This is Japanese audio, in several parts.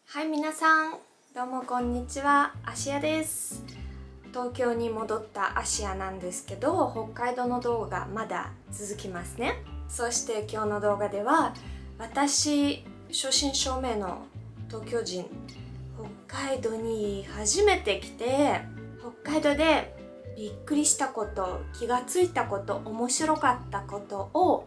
はい、皆さんどうもこんにちは。アシアです。東京に戻ったアシアなんですけど、北海道の動画まだ続きますね。そして今日の動画では、私正真正銘の東京人、北海道に初めて来て、北海道でびっくりしたこと、気がついたこと、面白かったことを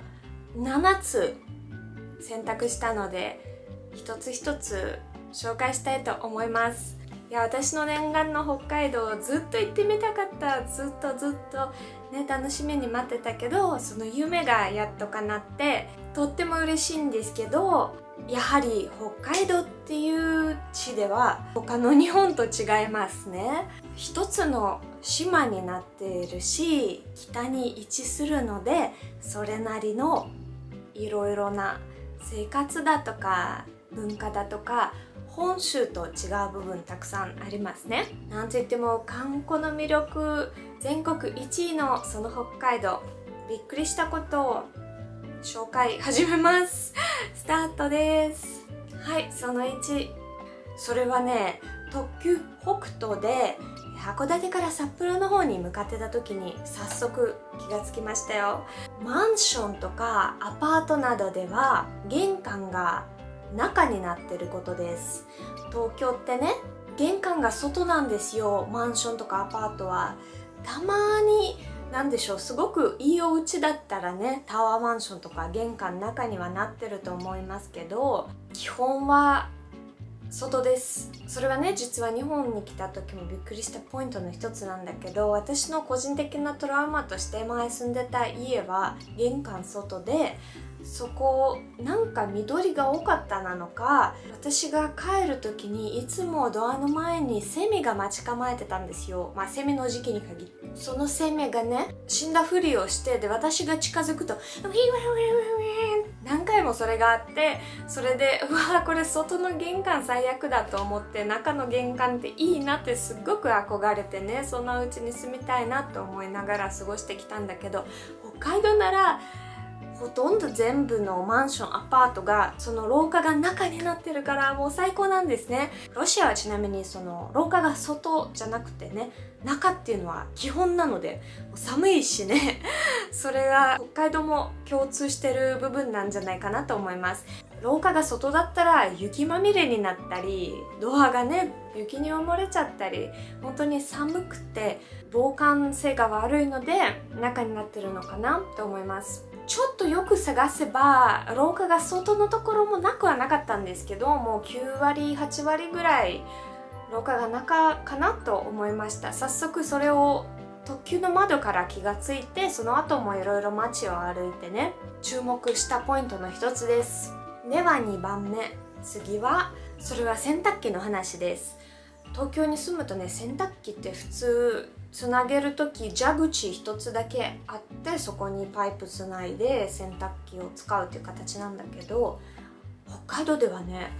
7つ選択したので、一つ一つ紹介したいと思います。いや、私の念願の北海道ずっと行ってみたかった。ずっとね、楽しみに待ってたけど、その夢がやっと叶ってとっても嬉しいんですけど、やはり北海道っていう地では他の日本と違いますね。一つの島になっているし、北に位置するので、それなりのいろいろな生活だとか文化だとか本州と違う部分たくさんありますね。なんといっても観光の魅力全国1位のその北海道、びっくりしたことを紹介始めます。スタートです。はい、その1、それはね、特急北斗で函館から札幌の方に向かってた時に早速気がつきましたよ。マンションとかアパートなどでは玄関が中になってることです。東京ってね、玄関が外なんですよ。マンションとかアパートは。たまになんでしょう、すごくいいお家だったらね、タワーマンションとか玄関中にはなってると思いますけど、基本は外です。それはね、実は日本に来た時もびっくりしたポイントの一つなんだけど、私の個人的なトラウマとして前住んでた家は玄関外で、そこなんか緑が多かったなのか、私が帰る時にいつもドアの前にセミが待ち構えてたんですよ。まあセミの時期に限って、そのセミがね、死んだふりをして、で私が近づくとウィーウィーウィーウィー何回もそれがあって、それでうわ、これ外の玄関最悪だと思って、中の玄関っていいなってすっごく憧れてね、そんなうちに住みたいなと思いながら過ごしてきたんだけど、北海道ならほとんど全部のマンション、アパートがその廊下が中になってるからもう最高なんですね。ロシアはちなみにその廊下が外じゃなくてね、中っていうのは基本なので、寒いしねそれが北海道も共通してる部分なんじゃないかなと思います。廊下が外だったら雪まみれになったり、ドアがね雪に埋もれちゃったり、本当に寒くて防寒性が悪いので中になってるのかなと思います。ちょっとよく探せば廊下が外のところもなくはなかったんですけど、もう9割8割ぐらい廊下が中かなと思いました。早速それを特急の窓から気がついて、その後もいろいろ街を歩いてね、注目したポイントの一つです。では2番目、次はそれは洗濯機の話です。東京に住むとね、洗濯機って普通つなげる時蛇口一つだけあって、そこにパイプつないで洗濯機を使うっていう形なんだけど、北海道ではね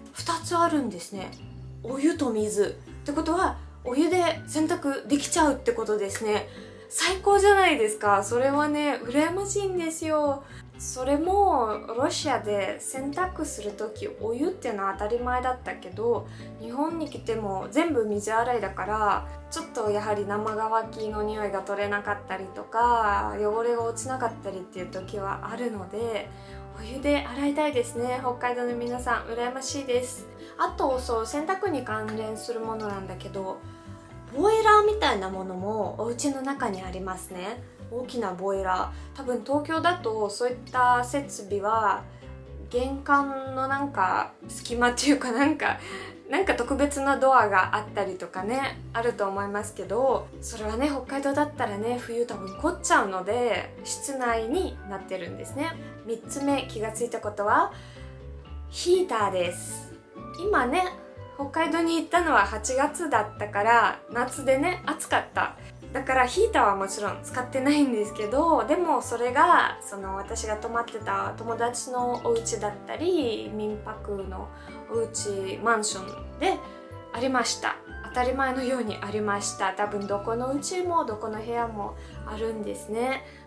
2つあるんですね。お湯と水ってことは、お湯で洗濯できちゃうってことですね。最高じゃないですか。それはね羨ましいんですよ。それもロシアで洗濯する時お湯っていうのは当たり前だったけど、日本に来ても全部水洗いだから、ちょっとやはり生乾きの匂いが取れなかったりとか汚れが落ちなかったりっていう時はあるので、お湯で洗いたいですね。北海道の皆さん羨ましいです。あとそう、洗濯に関連するものなんだけど、ボイラーみたいなものもお家の中にありますね。大きなボイラー、多分東京だとそういった設備は玄関のなんか隙間っていうか、なんか特別なドアがあったりとかね、あると思いますけど、それはね北海道だったらね冬多分凍っちゃうので室内になってるんですね。3つ目気がついたことはヒーターです。今ね北海道に行ったのは8月だったから夏でね暑かった、だからヒーターはもちろん使ってないんですけど、でもそれがその私が泊まってた友達のお家だったり民泊のお家マンションでありました。当たり前のようにありました。多分どこの家もどこの部屋もあるんですね。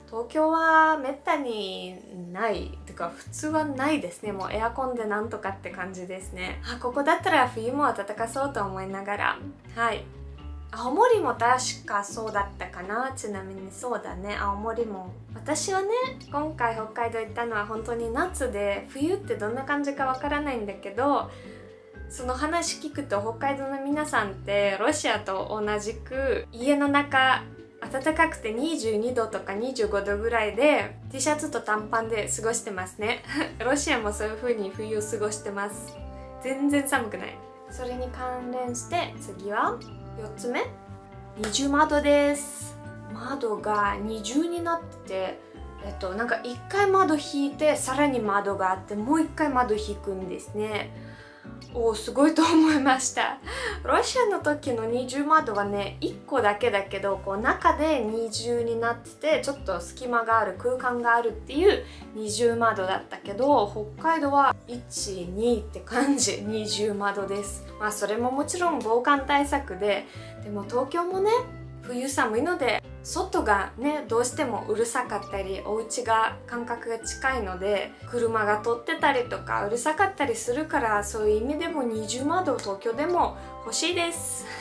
東京はめったにないとか普通はないですね。もうエアコンでなんとかって感じですね。ここだったら冬も暖かそうと思いながら、はい。青森も確かそうだったかな。ちなみにそうだね、青森も。私はね、今回北海道行ったのは本当に夏で、冬ってどんな感じかわからないんだけど、その話聞くと北海道の皆さんってロシアと同じく家の中暖かくて22度とか25度ぐらいで T シャツと短パンで過ごしてますね。ロシアもそういう風に冬を過ごしてます。全然寒くない。それに関連して次は4つ目、二重窓です。窓が二重になってて、なんか1回窓引いてさらに窓があってもう1回窓引くんですね。すごいと思いました。ロシアの時の二重窓はね、1個だけだけどこう中で二重になっててちょっと隙間がある、空間があるっていう二重窓だったけど、北海道は1、2って感じ、二重窓です。それももちろん防寒対策で、でも東京もね冬寒いので外がねどうしてもうるさかったり、お家が間隔が近いので車が通ってたりとかうるさかったりするから、そういう意味でも二重窓東京でも欲しいです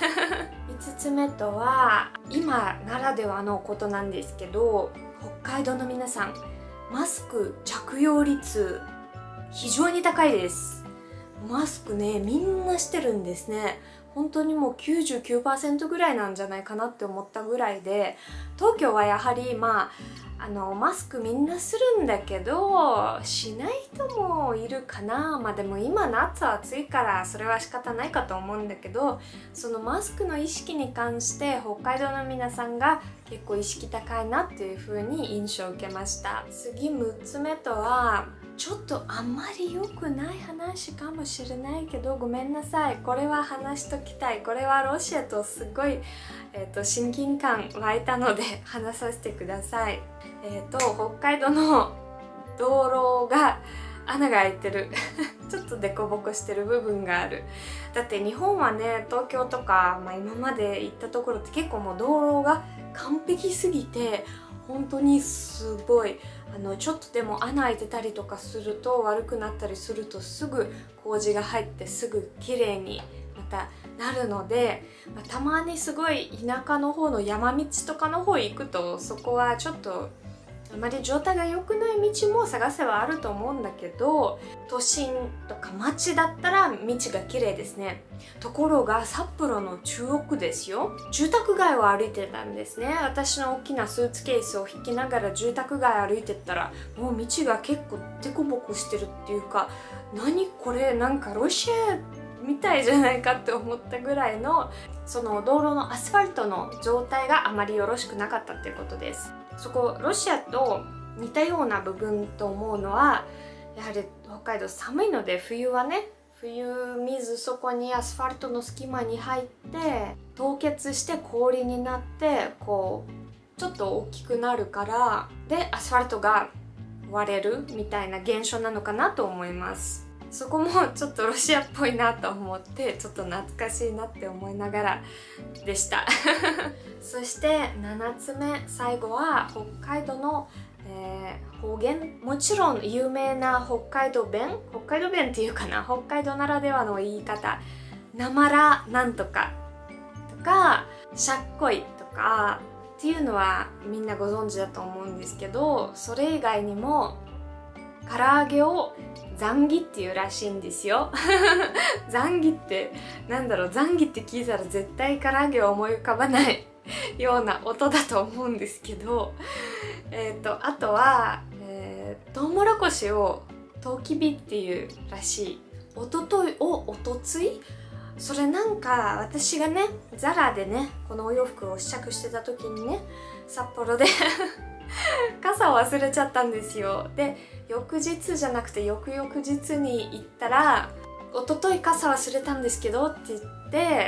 。5つ目とは今ならではのことなんですけど、北海道の皆さんマスク着用率非常に高いです。マスクねみんなしてるんですね。本当にもう 99% ぐらいなんじゃないかなって思ったぐらいで、東京はやはりマスクみんなするんだけどしない人もいるかな。でも今夏暑いからそれは仕方ないかと思うんだけど、そのマスクの意識に関して北海道の皆さんが結構意識高いなっていう風に印象を受けました。次6つ目とはちょっとあんまり良くない話かもしれないけどごめんなさい。これは話しときたい。これはロシアとすごい、親近感湧いたので話させてください。北海道の道路が穴が開いてるちょっとデコボコしてる部分がある。だって日本はね、東京とか、今まで行ったところって結構もう道路が完璧すぎて本当にすごいちょっとでも穴開いてたりとかすると悪くなったりするとすぐ工事が入ってすぐ綺麗にまたなるので、たまにすごい田舎の方の山道とかの方行くとそこはちょっとあまり状態が良くない道も探せばあると思うんだけど、都心とか町だったら道が綺麗ですね。ところが札幌の中央ですよ、住宅街を歩いてたんですね。私の大きなスーツケースを引きながら住宅街歩いてったらもう道が結構デコボコしてるっていうか、何これなんかロシアみたいじゃないかって思ったぐらいの、その道路のアスファルトの状態があまりよろしくなかったっていうことです。そこロシアと似たような部分と思うのは、やはり北海道寒いので冬はね、冬水そこにアスファルトの隙間に入って凍結して氷になってこうちょっと大きくなるから、でアスファルトが割れるみたいな現象なのかなと思います。そこもちょっとロシアっぽいなと思ってちょっと懐かしいなって思いながらでしたそして7つ目、最後は北海道の、方言。もちろん有名な北海道弁っていうかな、北海道ならではの言い方、なまらなんとかとかしゃっこいとかっていうのはみんなご存知だと思うんですけど、それ以外にも唐揚げをザンギっていうらしいんですよザンギってなんだろう、ザンギって聞いたら絶対唐揚げを思い浮かばないような音だと思うんですけど、あとは、トウモロコシをトウキビっていうらしい。おととついそれなんか私がねザラでねこのお洋服を試着してた時にね、札幌で傘を忘れちゃったんですよ。で翌日じゃなくて翌々日に行ったら「一昨日傘忘れたんですけど」って言って、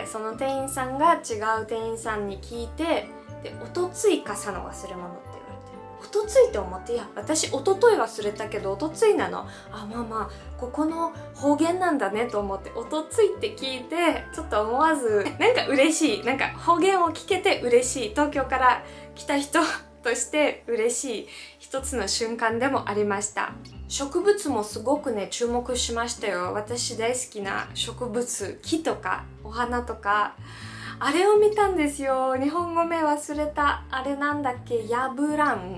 その店員さんが違う店員さんに聞いて、で「おとつい傘の忘れ物」って言われて「おとつい」って思って、いや私一昨日忘れたけどおとついなの、ここの方言なんだねと思っておとついって聞いて、ちょっと思わずなんか嬉しい、なんか方言を聞けて嬉しい、東京から来た人として嬉しい一つの瞬間でもありました。植物もすごくね注目しましたよ。私大好きな植物、木とかお花とか、あれを見たんですよ。日本語名忘れた。あれなんだっけ、ヤブラン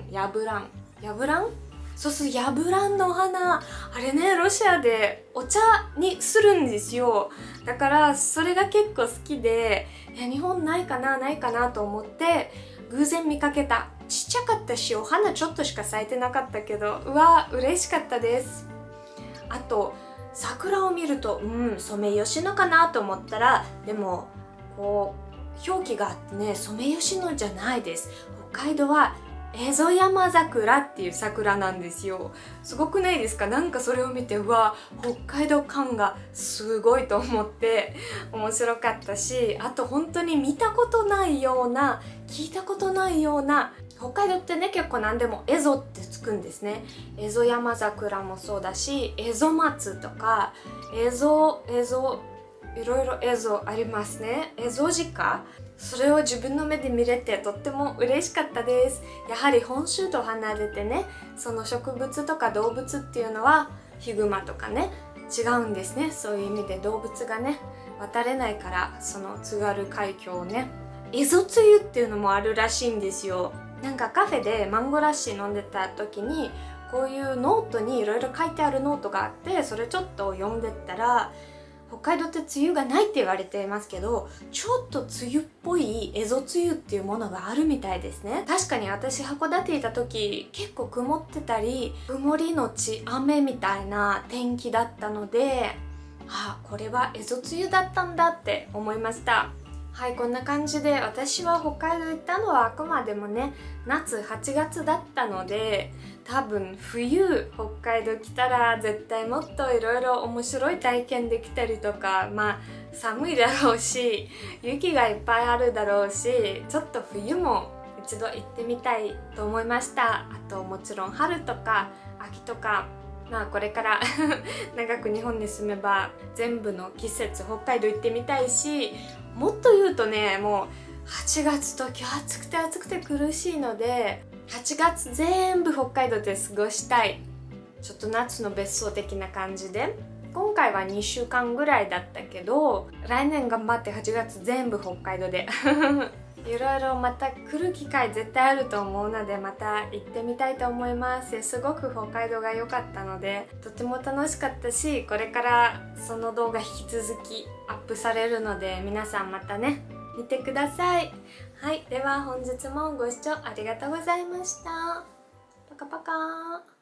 そうそう、ヤブランのお花。あれね、ロシアでお茶にするんですよ。だからそれが結構好きで、日本ないかなと思って偶然見かけた。ちっちゃかったし、お花ちょっとしか咲いてなかったけど、うわ、嬉しかったです。あと桜を見ると、ソメイヨシノかなと思ったら、でもこう表記があってね、ソメイヨシノじゃないです。北海道はエゾヤマザクラっていう桜なんですよ。すごくないですか？なんかそれを見て、うわ、北海道感がすごいと思って面白かったし、あと本当に見たことないような、聞いたことないような、北海道ってね結構何でもエゾってつくんですね。エゾヤマザクラもそうだし、エゾマツとかエゾいろいろエゾありますね。エゾジカ、それを自分の目で見れてとっても嬉しかったです。やはり本州と離れてね、その植物とか動物っていうのはヒグマとかね違うんですね。そういう意味で動物がね渡れないから、その津軽海峡をね、エゾつゆっていうのもあるらしいんですよ。なんかカフェでマンゴーラッシー飲んでた時に、こういうノートにいろいろ書いてあるノートがあって、それちょっと読んでったら、北海道って梅雨がないって言われていますけど、ちょっと梅雨っぽいエゾ梅雨っていうものがあるみたいですね。確かに私函館いた時結構曇ってたり、曇りのち雨みたいな天気だったので、これはエゾ梅雨だったんだって思いました。はい、こんな感じで私は北海道行ったのはあくまでもね夏8月だったので、多分冬北海道来たら絶対もっといろいろ面白い体験できたりとか、寒いだろうし雪がいっぱいあるだろうし、ちょっと冬も一度行ってみたいと思いました。あともちろん春とか秋とか、これから長く日本に住めば全部の季節北海道行ってみたいし、もっと言うとね、もう8月と今日暑くて苦しいので、8月全部北海道で過ごしたい。ちょっと夏の別荘的な感じで、今回は2週間ぐらいだったけど、来年頑張って8月全部北海道でいろいろまた来る機会絶対あると思うので、また行ってみたいと思います。すごく北海道が良かったのでとても楽しかったし、これからその動画引き続きアップされるので、皆さんまたね見てください。はい、では本日もご視聴ありがとうございました。パカパカー。